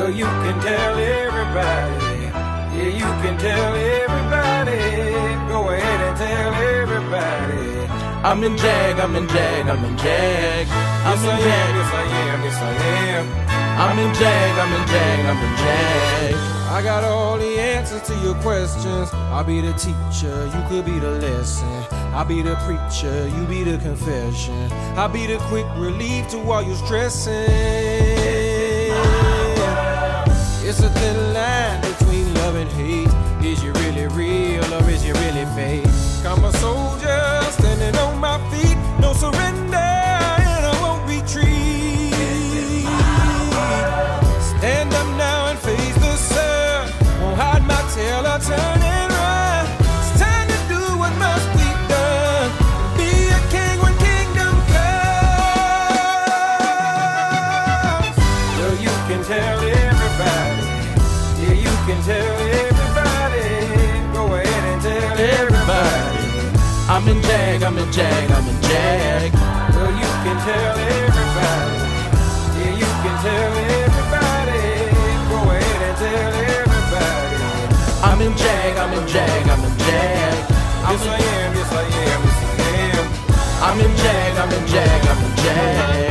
Well, you can tell everybody. Yeah, you can tell everybody. Go ahead and tell everybody. I'm in JAG, I'm in JAG, I'm in JAG. I'm in JAG, yes I am, yes I am. I'm in JAG, I'm in JAG, I'm in JAG. I got all the answers to your questions. I'll be the teacher, you could be the lesson. I'll be the preacher, you be the confession. I'll be the quick relief to all your stressing. It's a thin line between love and hate. Is you really real or is you really fake? I'm a soldier standing on my feet. No surrender and I won't retreat. Stand up now and face the sun. Won't hide my tail or turn and run. It's time to do what must be done. Be a king when kingdom comes. Well, you can tell everybody. Yeah, you can tell everybody. Go ahead and tell everybody. I'm in JAG, I'm in JAG, I'm in JAG. Well, you can tell everybody. Yeah, you can tell everybody. Go ahead and tell everybody. I'm in JAG, I'm in JAG, I'm in JAG. Yes I am, yes I am, yes I am. I'm in JAG, I'm in JAG, I'm in JAG.